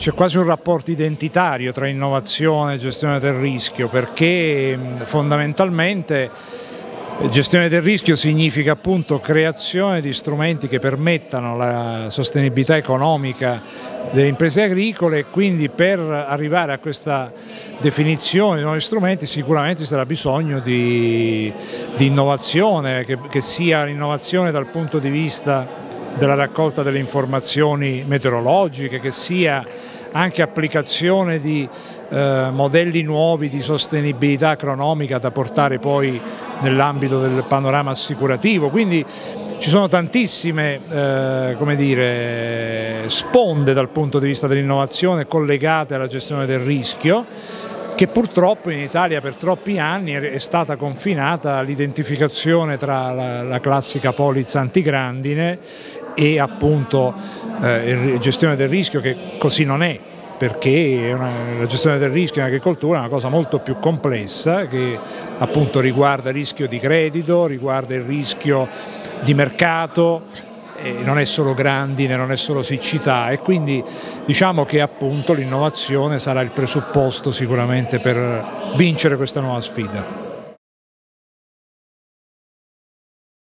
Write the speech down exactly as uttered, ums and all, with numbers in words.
c'è quasi un rapporto identitario tra innovazione e gestione del rischio, perché fondamentalmente gestione del rischio significa appunto creazione di strumenti che permettano la sostenibilità economica delle imprese agricole, e quindi per arrivare a questa definizione di nuovi strumenti sicuramente ci sarà bisogno di, di innovazione, che, che sia innovazione dal punto di vista della raccolta delle informazioni meteorologiche, che sia anche applicazione di eh, modelli nuovi di sostenibilità agronomica da portare poi nell'ambito del panorama assicurativo. Quindi ci sono tantissime eh, come dire, sponde dal punto di vista dell'innovazione collegate alla gestione del rischio, che purtroppo in Italia per troppi anni è stata confinata all'identificazione tra la, la classica polizza antigrandine e appunto eh, gestione del rischio, che così non è, perché una, la gestione del rischio in agricoltura è una cosa molto più complessa, che appunto riguarda il rischio di credito, riguarda il rischio di mercato, eh, non è solo grandine, non è solo siccità, e quindi diciamo che appunto l'innovazione sarà il presupposto sicuramente per vincere questa nuova sfida.